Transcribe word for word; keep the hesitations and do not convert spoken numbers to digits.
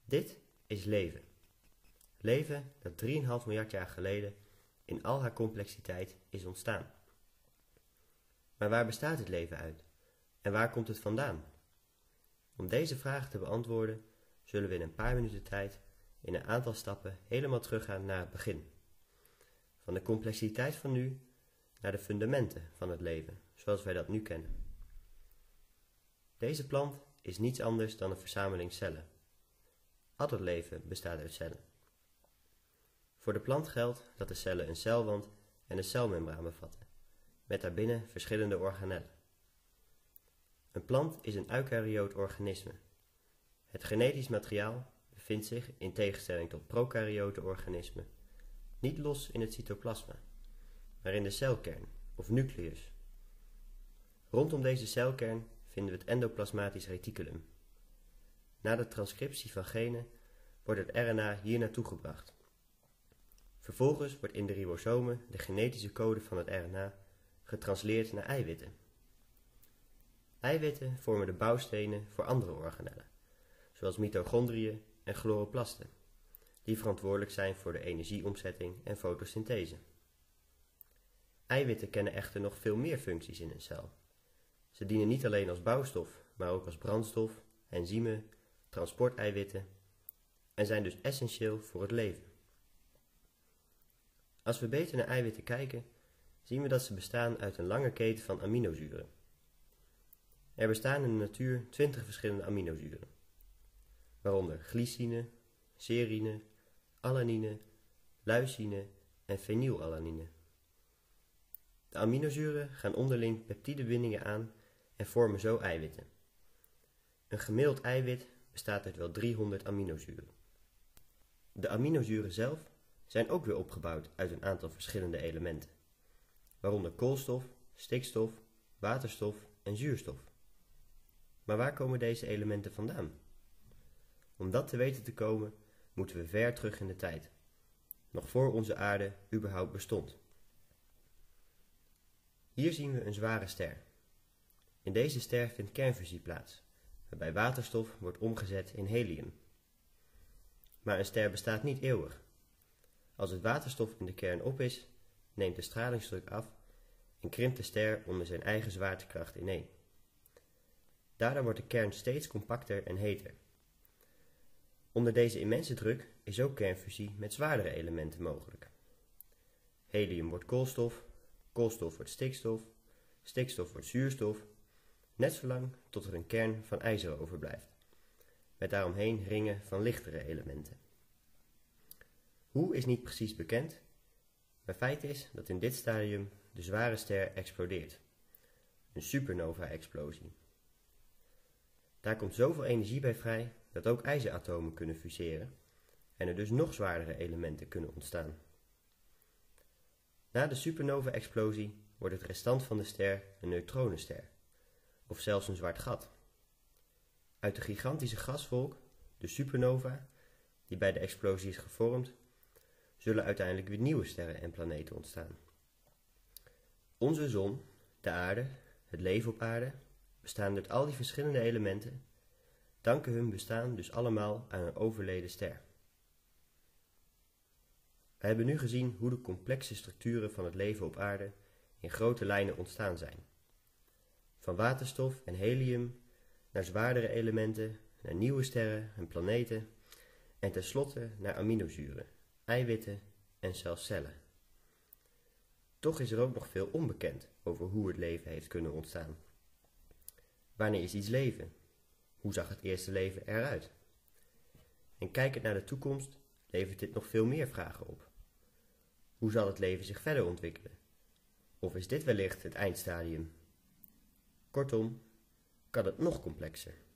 Dit is leven. Leven dat drieënhalf miljard jaar geleden in al haar complexiteit is ontstaan. Maar waar bestaat het leven uit? En waar komt het vandaan? Om deze vragen te beantwoorden zullen we in een paar minuten tijd in een aantal stappen helemaal teruggaan naar het begin. Van de complexiteit van nu naar de fundamenten van het leven, zoals wij dat nu kennen. Deze plant is niets anders dan een verzameling cellen. Al het leven bestaat uit cellen. Voor de plant geldt dat de cellen een celwand en een celmembraan bevatten, met daarbinnen verschillende organellen. Een plant is een eukaryoot organisme. Het genetisch materiaal bevindt zich, in tegenstelling tot prokaryote organismen, niet los in het cytoplasma, maar in de celkern of nucleus. Rondom deze celkern vinden we het endoplasmatisch reticulum. Na de transcriptie van genen wordt het R N A hier naartoe gebracht. Vervolgens wordt in de ribosomen de genetische code van het R N A getransleerd naar eiwitten. Eiwitten vormen de bouwstenen voor andere organellen, zoals mitochondriën en chloroplasten, die verantwoordelijk zijn voor de energieomzetting en fotosynthese. Eiwitten kennen echter nog veel meer functies in een cel. Ze dienen niet alleen als bouwstof, maar ook als brandstof, enzymen, transporteiwitten en zijn dus essentieel voor het leven. Als we beter naar eiwitten kijken, zien we dat ze bestaan uit een lange keten van aminozuren. Er bestaan in de natuur twintig verschillende aminozuren, waaronder glycine, serine, alanine, leucine en fenylalanine. De aminozuren gaan onderling peptidebindingen aan en vormen zo eiwitten. Een gemiddeld eiwit bestaat uit wel driehonderd aminozuren. De aminozuren zelf zijn ook weer opgebouwd uit een aantal verschillende elementen, waaronder koolstof, stikstof, waterstof en zuurstof. Maar waar komen deze elementen vandaan? Om dat te weten te komen, moeten we ver terug in de tijd, nog voor onze aarde überhaupt bestond. Hier zien we een zware ster. In deze ster vindt kernfusie plaats, waarbij waterstof wordt omgezet in helium. Maar een ster bestaat niet eeuwig. Als het waterstof in de kern op is, neemt de stralingsdruk af en krimpt de ster onder zijn eigen zwaartekracht ineen. Daardoor wordt de kern steeds compacter en heter. Onder deze immense druk is ook kernfusie met zwaardere elementen mogelijk. Helium wordt koolstof, koolstof wordt stikstof, stikstof wordt zuurstof, net zolang tot er een kern van ijzer overblijft, met daaromheen ringen van lichtere elementen. Hoe is niet precies bekend, maar feit is dat in dit stadium de zware ster explodeert, een supernova-explosie. Daar komt zoveel energie bij vrij dat ook ijzeratomen kunnen fuseren en er dus nog zwaardere elementen kunnen ontstaan. Na de supernova-explosie wordt het restant van de ster een neutronenster, of zelfs een zwart gat. Uit de gigantische gaswolk, de supernova, die bij de explosie is gevormd, zullen uiteindelijk weer nieuwe sterren en planeten ontstaan. Onze zon, de aarde, het leven op aarde, bestaan uit al die verschillende elementen, danken hun bestaan dus allemaal aan een overleden ster. We hebben nu gezien hoe de complexe structuren van het leven op aarde in grote lijnen ontstaan zijn. Van waterstof en helium naar zwaardere elementen, naar nieuwe sterren en planeten en tenslotte naar aminozuren, eiwitten en zelfs cellen. Toch is er ook nog veel onbekend over hoe het leven heeft kunnen ontstaan. Wanneer is iets leven? Hoe zag het eerste leven eruit? En kijkend naar de toekomst levert dit nog veel meer vragen op. Hoe zal het leven zich verder ontwikkelen? Of is dit wellicht het eindstadium? Kortom, kan het nog complexer?